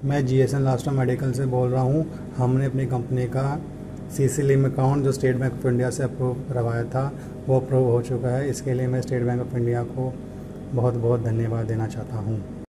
मैं GSN लास्टो medical से बोल रहा हूँ। हमने अपनी कंपनी का सीसी लिम अकाउंट जो स्टेट बैंक ऑफ इंडिया से अप्रूव करवाया था वो अप्रूव हो चुका है। इसके लिए मैं स्टेट बैंक ऑफ इंडिया को बहुत बहुत धन्यवाद देना चाहता हूँ।